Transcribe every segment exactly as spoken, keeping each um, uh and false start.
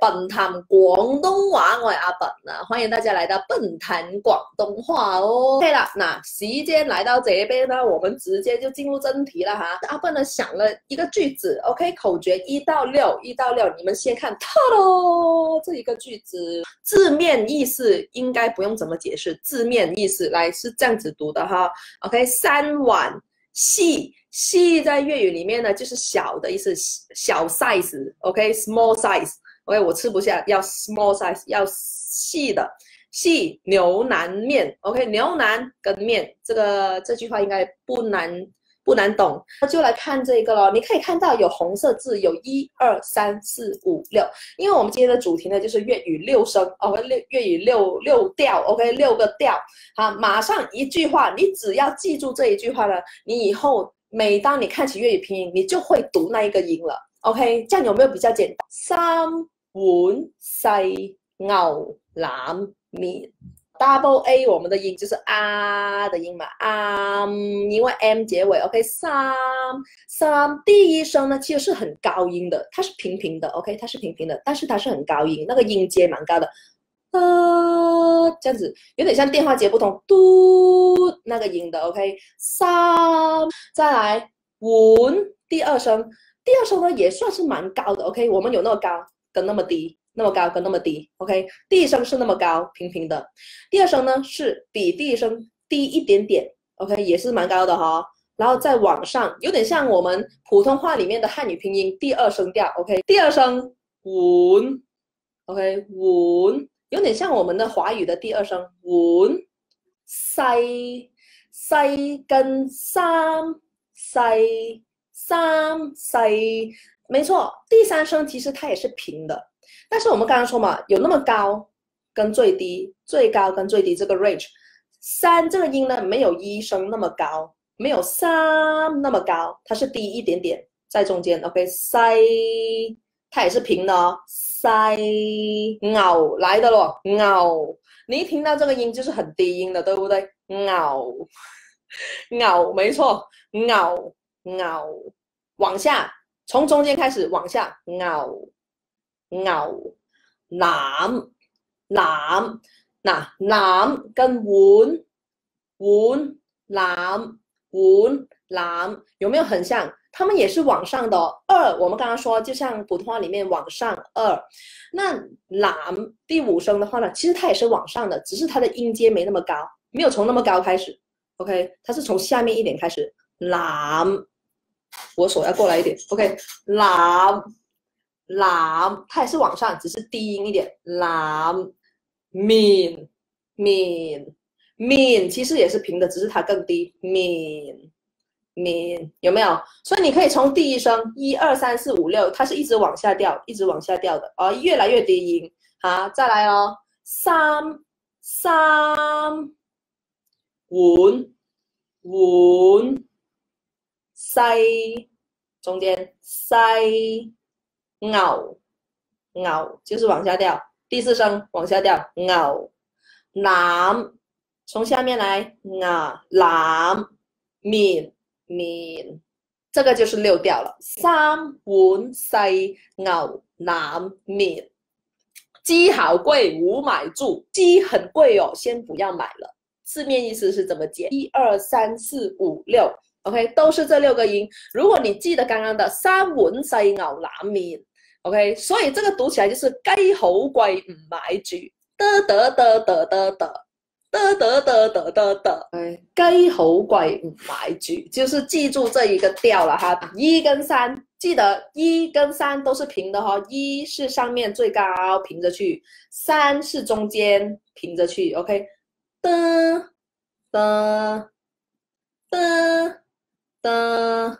笨谈廣東話，我係阿笨啊，歡迎大家來到笨談廣東話哦。OK 啦，那時間來到這邊呢，我們直接就進入正題了哈。阿笨呢想了一個句子 ，OK， 口訣一到六，一到六，你們先看，ta咯，這一個句子字面意思應該不用怎麼解釋，字面意思來是這樣子讀的哈。OK， 三碗細。細在粵語裡面呢，就是小的意思，小 size，OK，small size，OK， 我吃不下，要 small size， 要細的，細牛腩麵 ，OK， 牛腩跟麵，這個這句話應該不難不難懂，就來看這個咯。你可以看到有紅色字，有一二三四五六，因為我們今天的主題呢，就是粵語六聲，OK， 粵語六六調 ，OK， 六個調，好，馬上一句話，你只要記住這一句話呢，你以後。每當你看起粵語拼音，你就會讀那一個音了。OK， 這樣有沒有比較簡單？三碗細牛腩麵 ，double A 我們的音就是啊的音嘛，啊，因為 M 結尾。OK， 三三第一聲呢，其實是很高音的，它是平平的。OK， 它是平平的，但是它是很高音，那個音階蠻高的。呃，這樣子有點像電話接不通，嘟那個音的 ，OK。三，再來碗，第二聲，第二聲呢也算是蠻高的 ，OK。我們有那麼高跟那麼低，那麼高跟那麼低 ，OK。第一聲是那麼高，平平的，第二聲呢是比第一聲低一點點 ，OK， 也是蠻高的哈、哦。然後再往上，有點像我們普通話裡面的漢語拼音第二聲調 ，OK。第二聲碗 ，OK， 碗。有點像我們的華語的第二聲碗，細細跟三細三細，沒錯，第三聲其實它也是平的，但是我們剛剛說嘛，有那麼高跟最低，最高跟最低這個 range， 三這個音呢沒有一聲那麼高，沒有三那麼高，它是低一點點在中間 ，OK， 細它也是平的哦。細牛來的咯，牛，你一聽到這個音就是很低音的，對不對？牛，牛，沒錯，牛，牛，往下，從中間開始往下，牛，牛，腩，腩，嗱，腩跟碗，碗，腩，碗，腩，有沒有很像？他們也是往上的哦，二，我們剛剛說就像普通話裡面往上二，那腩第五聲的話呢，其實它也是往上的，只是它的音階沒那麼高，沒有從那麼高開始 ，OK， 它是從下面一點開始，腩，我手要過來一點 ，OK， 腩，腩，它也是往上，只是低音一點，腩，麵，麵，麵其實也是平的，只是它更低，麵。麵有沒有？所以你可以從第一聲一二三四五六，它是一直往下掉，一直往下掉的哦，越來越低音。好，再來哦，三三碗碗細中間細牛牛就是往下掉，第四聲往下掉，牛腩從下面來啊腩麵。麵，這個就是六調了。三碗細牛腩麵，雞好貴，唔買住。雞很貴哦，先不要買了。字面意思是怎麼解？一二三四五六 ，OK， 都是這六個音。如果你記得剛剛的三碗細牛腩麵 ，OK， 所以這個讀起來就是雞好貴，唔買住。得得得得得得。得得得得得得，哎，雞好貴唔買住，就是記住這一個調了哈。一跟三，記得一跟三都是平的哈，一是上面最高平着去，三是中間平着去 ，OK。的的的的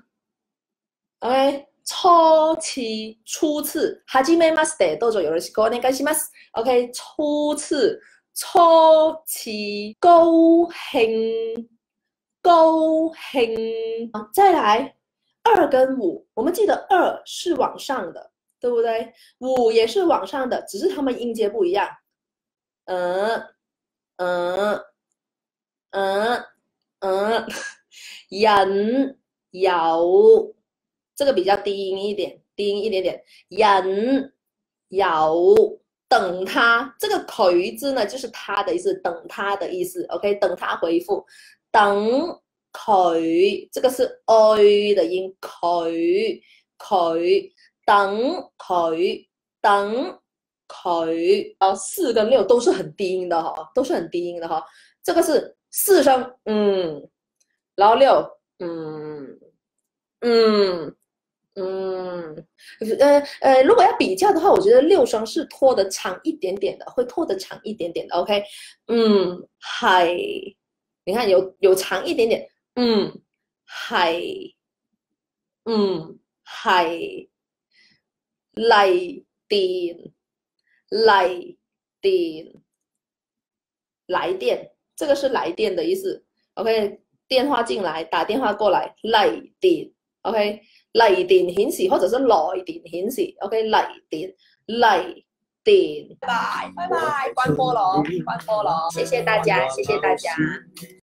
，OK。初次初次，はじめましてどうぞよろしくお願いします。OK， 初次。初次高興，高興，再來二跟五，我們記得二是往上的，對不對？五也是往上的，只是他們音節不一樣。嗯嗯嗯嗯，人有，這個比較低音一點，低音一點點。人有等他，这个佢字呢就是他的意思，等他的意思 ，OK， 等他回复，等佢，这个是 oi 的音，佢佢等佢等佢，然后四跟六都是很低音的哈，都是很低音的哈，这个是四声，嗯，然后六，嗯嗯。嗯，呃呃，如果要比较的话，我觉得六声是拖得长一点点的，会拖得长一点点的。OK， 嗯，係，你看有有长一点点，嗯，係，嗯，係，嚟電，嚟電，来电，这个是来电的意思。OK， 电话进来，打电话过来，嚟電。OK。嚟電顯示或者是來電顯示 ，OK， 嚟電嚟電，拜拜拜拜，關播咯，關播咯，謝謝大家，謝謝大家。